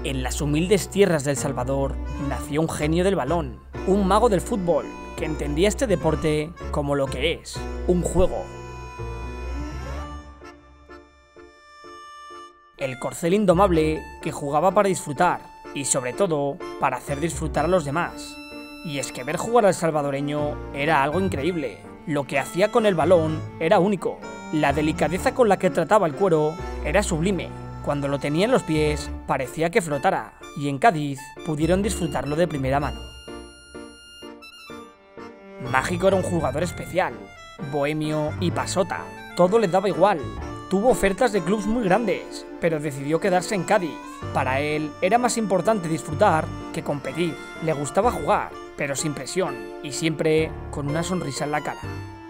En las humildes tierras del Salvador nació un genio del balón, un mago del fútbol que entendía este deporte como lo que es, un juego. El corcel indomable que jugaba para disfrutar y sobre todo para hacer disfrutar a los demás. Y es que ver jugar al salvadoreño era algo increíble. Lo que hacía con el balón era único. La delicadeza con la que trataba el cuero era sublime. Cuando lo tenía en los pies parecía que flotara, y en Cádiz pudieron disfrutarlo de primera mano. Mágico era un jugador especial, bohemio y pasota, todo le daba igual. Tuvo ofertas de clubes muy grandes, pero decidió quedarse en Cádiz. Para él era más importante disfrutar que competir. Le gustaba jugar, pero sin presión, y siempre con una sonrisa en la cara.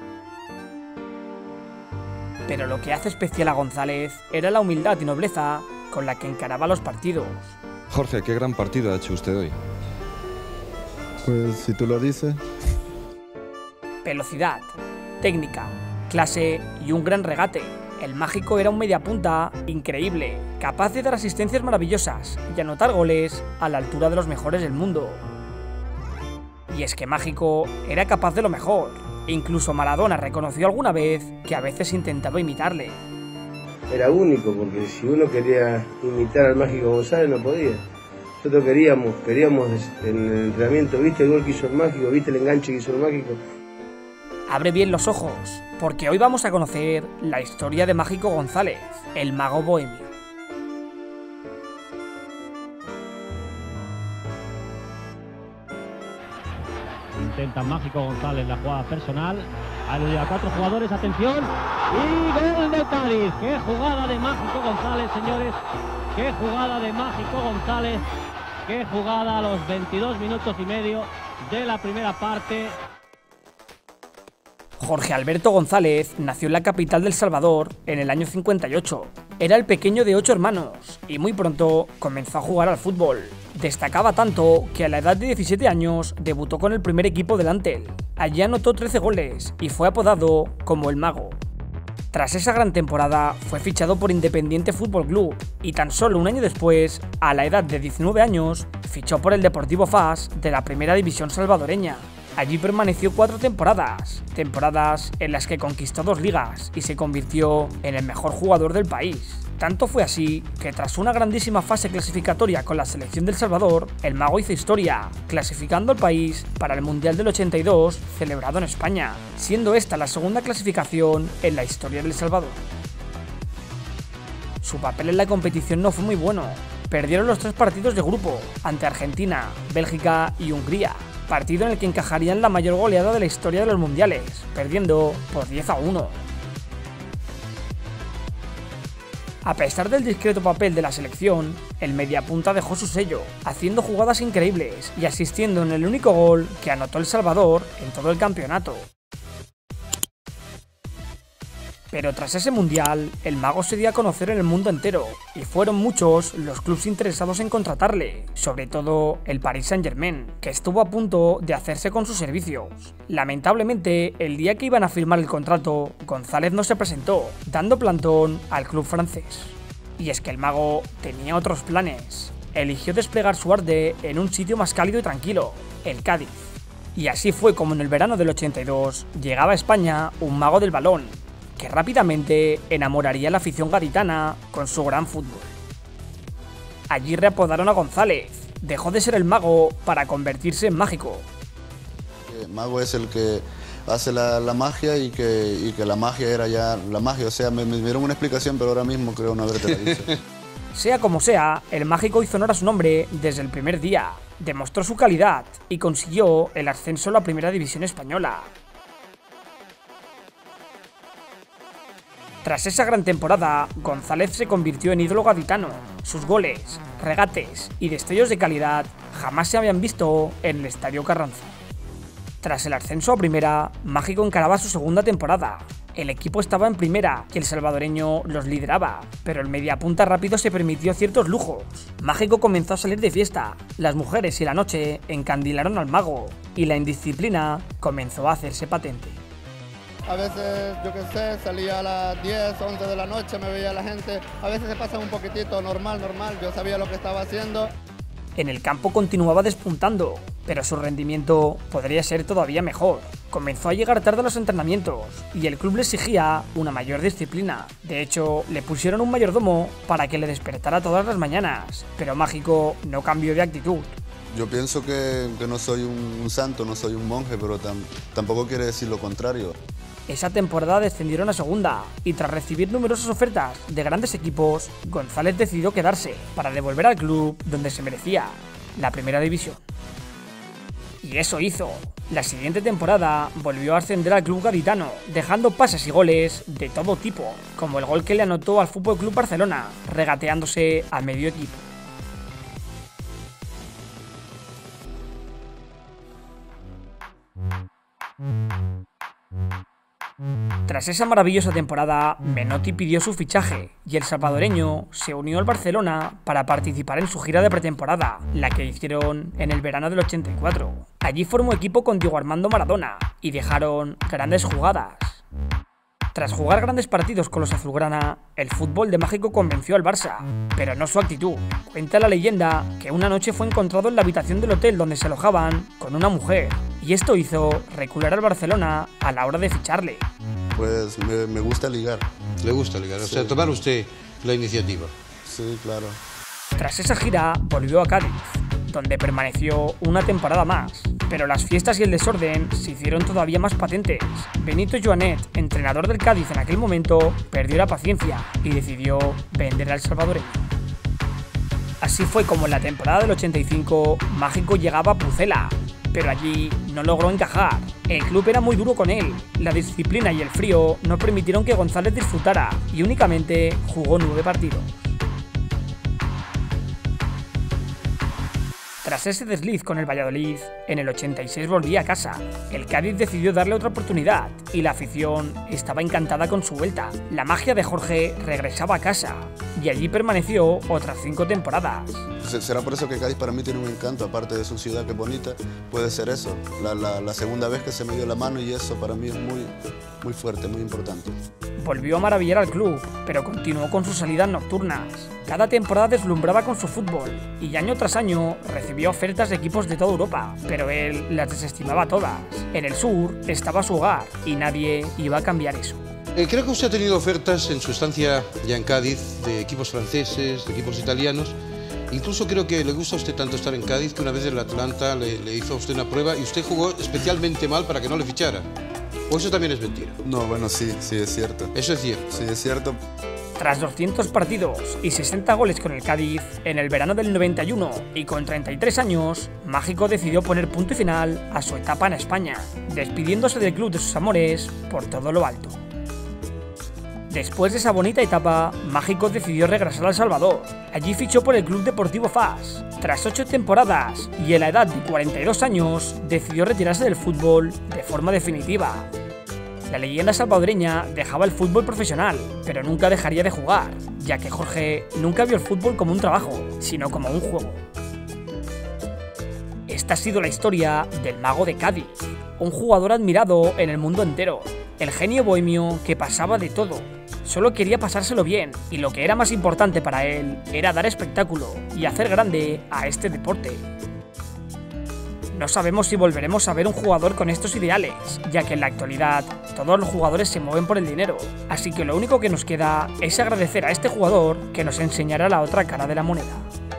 Pero lo que hace especial a González era la humildad y nobleza con la que encaraba los partidos. Jorge, qué gran partido ha hecho usted hoy. Pues si tú lo dices. Velocidad, técnica, clase y un gran regate. El Mágico era un mediapunta increíble, capaz de dar asistencias maravillosas y anotar goles a la altura de los mejores del mundo. Y es que Mágico era capaz de lo mejor. Incluso Maradona reconoció alguna vez que a veces intentaba imitarle. Era único, porque si uno quería imitar al Mágico González no podía. Nosotros queríamos en el entrenamiento, ¿viste el gol que hizo el Mágico? ¿Viste el enganche que hizo el Mágico? Abre bien los ojos, porque hoy vamos a conocer la historia de Mágico González, el mago bohemio. Intenta Mágico González la jugada personal. Ha aludido a 4 jugadores, atención. Y gol del Cádiz. ¡Qué jugada de Mágico González, señores! ¡Qué jugada de Mágico González! ¡Qué jugada a los 22 minutos y medio de la primera parte! Jorge Alberto González nació en la capital del Salvador en el año 58. Era el pequeño de 8 hermanos y muy pronto comenzó a jugar al fútbol. Destacaba tanto que a la edad de 17 años debutó con el primer equipo del Antel. Allí anotó 13 goles y fue apodado como el Mago. Tras esa gran temporada fue fichado por Independiente Fútbol Club y tan solo un año después, a la edad de 19 años, fichó por el Deportivo FAS de la primera división salvadoreña. Allí permaneció 4 temporadas en las que conquistó 2 ligas y se convirtió en el mejor jugador del país. Tanto fue así que tras una grandísima fase clasificatoria con la selección del Salvador, el Mago hizo historia, clasificando al país para el Mundial del 82 celebrado en España, siendo esta la segunda clasificación en la historia del Salvador. Su papel en la competición no fue muy bueno. Perdieron los 3 partidos de grupo ante Argentina, Bélgica y Hungría. Partido en el que encajarían la mayor goleada de la historia de los mundiales, perdiendo por 10-1. A pesar del discreto papel de la selección, el mediapunta dejó su sello, haciendo jugadas increíbles y asistiendo en el único gol que anotó El Salvador en todo el campeonato. Pero tras ese mundial, el Mago se dio a conocer en el mundo entero, y fueron muchos los clubes interesados en contratarle, sobre todo el Paris Saint-Germain, que estuvo a punto de hacerse con sus servicios. Lamentablemente, el día que iban a firmar el contrato, González no se presentó, dando plantón al club francés. Y es que el Mago tenía otros planes. Eligió desplegar su arte en un sitio más cálido y tranquilo, el Cádiz. Y así fue como en el verano del 82 llegaba a España un mago del balón, que rápidamente enamoraría a la afición gaditana con su gran fútbol. Allí reapodaron a González, dejó de ser el Mago para convertirse en Mágico. El mago es el que hace la magia y que la magia era ya la magia. O sea, me dieron una explicación, pero ahora mismo creo no haberte la dice. Sea como sea, el Mágico hizo honor a su nombre desde el primer día, demostró su calidad y consiguió el ascenso a la primera división española. Tras esa gran temporada, González se convirtió en ídolo gaditano. Sus goles, regates y destellos de calidad jamás se habían visto en el Estadio Carranza. Tras el ascenso a primera, Mágico encaraba su segunda temporada. El equipo estaba en primera y el salvadoreño los lideraba, pero el mediapunta rápido se permitió ciertos lujos. Mágico comenzó a salir de fiesta, las mujeres y la noche encandilaron al Mago y la indisciplina comenzó a hacerse patente. A veces, yo qué sé, salía a las 10, 11 de la noche, me veía la gente. A veces se pasa un poquitito, normal, yo sabía lo que estaba haciendo. En el campo continuaba despuntando, pero su rendimiento podría ser todavía mejor. Comenzó a llegar tarde a los entrenamientos y el club le exigía una mayor disciplina. De hecho, le pusieron un mayordomo para que le despertara todas las mañanas, pero Mágico no cambió de actitud. Yo pienso que no soy un santo, no soy un monje, pero tampoco quiere decir lo contrario. Esa temporada descendieron a segunda y tras recibir numerosas ofertas de grandes equipos, González decidió quedarse para devolver al club donde se merecía, la primera división. Y eso hizo. La siguiente temporada volvió a ascender al club gaditano, dejando pases y goles de todo tipo, como el gol que le anotó al FC Barcelona, regateándose a medio equipo. Tras esa maravillosa temporada, Menotti pidió su fichaje y el salvadoreño se unió al Barcelona para participar en su gira de pretemporada, la que hicieron en el verano del 84. Allí formó equipo con Diego Armando Maradona y dejaron grandes jugadas. Tras jugar grandes partidos con los azulgrana, el fútbol de Mágico convenció al Barça, pero no su actitud. Cuenta la leyenda que una noche fue encontrado en la habitación del hotel donde se alojaban con una mujer, y esto hizo recular al Barcelona a la hora de ficharle. Pues me gusta ligar. Le gusta ligar, o Sí. sea, tomar usted la iniciativa. Sí, claro. Tras esa gira, volvió a Cádiz, donde permaneció una temporada más. Pero las fiestas y el desorden se hicieron todavía más patentes. Benito Joanet, entrenador del Cádiz en aquel momento, perdió la paciencia y decidió vender al salvadoreño. Así fue como en la temporada del 85, Mágico llegaba a Pucela, pero allí no logró encajar. El club era muy duro con él, la disciplina y el frío no permitieron que González disfrutara y únicamente jugó 9 partidos. Tras ese desliz con el Valladolid, en el 86 volvía a casa. El Cádiz decidió darle otra oportunidad y la afición estaba encantada con su vuelta. La magia de Jorge regresaba a casa y allí permaneció otras 5 temporadas. Será por eso que Cádiz para mí tiene un encanto, aparte de su ciudad que es bonita, puede ser eso. La segunda vez que se me dio la mano y eso para mí es muy fuerte, muy importante. Volvió a maravillar al club, pero continuó con sus salidas nocturnas. Cada temporada deslumbraba con su fútbol y año tras año recibió ofertas de equipos de toda Europa, pero él las desestimaba todas. En el sur estaba su hogar y nadie iba a cambiar eso. Creo que usted ha tenido ofertas en su estancia ya en Cádiz de equipos franceses, de equipos italianos. Incluso creo que le gusta a usted tanto estar en Cádiz que una vez el Atlanta le hizo a usted una prueba y usted jugó especialmente mal para que no le fichara. ¿O eso también es mentira? No, bueno, sí, es cierto. Eso es cierto. Sí, es cierto. Tras 200 partidos y 60 goles con el Cádiz, en el verano del 91 y con 33 años, Mágico decidió poner punto y final a su etapa en España, despidiéndose del club de sus amores por todo lo alto. Después de esa bonita etapa, Mágico decidió regresar a El Salvador. Allí fichó por el Club Deportivo FAS. Tras 8 temporadas y a la edad de 42 años, decidió retirarse del fútbol de forma definitiva. La leyenda salvadoreña dejaba el fútbol profesional, pero nunca dejaría de jugar, ya que Jorge nunca vio el fútbol como un trabajo, sino como un juego. Esta ha sido la historia del Mago de Cádiz, un jugador admirado en el mundo entero, el genio bohemio que pasaba de todo. Solo quería pasárselo bien, y lo que era más importante para él era dar espectáculo y hacer grande a este deporte. No sabemos si volveremos a ver un jugador con estos ideales, ya que en la actualidad todos los jugadores se mueven por el dinero, así que lo único que nos queda es agradecer a este jugador que nos enseñará la otra cara de la moneda.